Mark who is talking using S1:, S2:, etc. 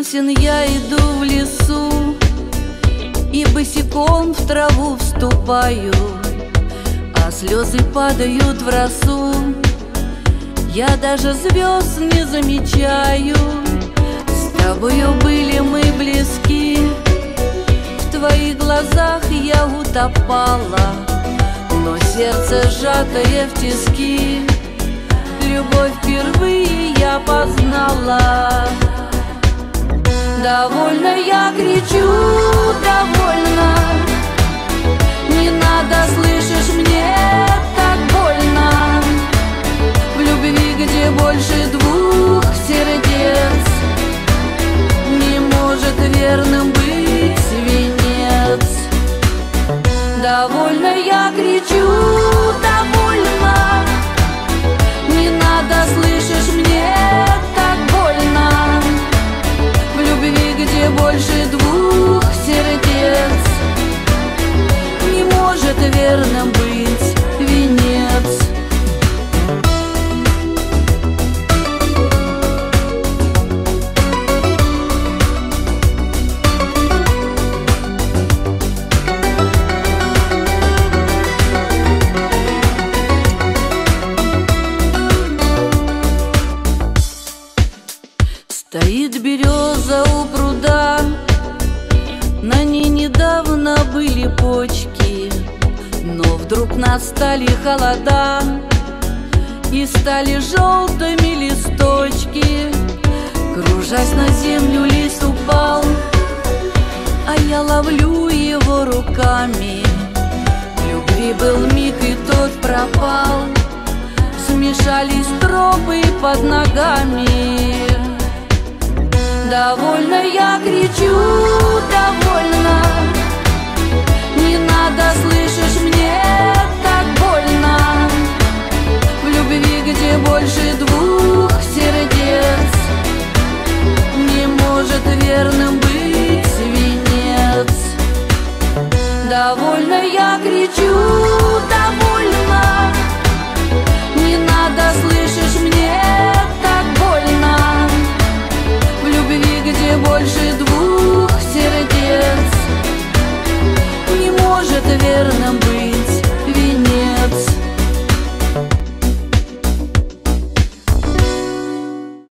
S1: песен я иду в лесу и босиком в траву вступаю, а слезы падают в росу. Я даже звезд не замечаю. С тобою были мы близки, в твоих глазах я утопала, но сердце сжатое в тиски любовь впервые я познала. Довольно я кричу, довольно, не надо, слышишь, мне так больно. В любви, где больше двух сердец, не может верным быть венец. Довольно я кричу, довольно, не надо, слышишь, мне так больно. В любви, где больше двух сердец, не может верным быть венец. Стоит береза у пруда, на ней недавно были почки, но вдруг настали холода, и стали желтыми листочки. Кружась на землю, лист упал, а я ловлю его руками. В любви был миг, и тот пропал, смешались тропы под ногами. Довольно я кричу, довольно, не надо, слышишь, мне так больно. В любви, где больше двух сердец, не может верным быть венец. Довольно я кричу, довольно.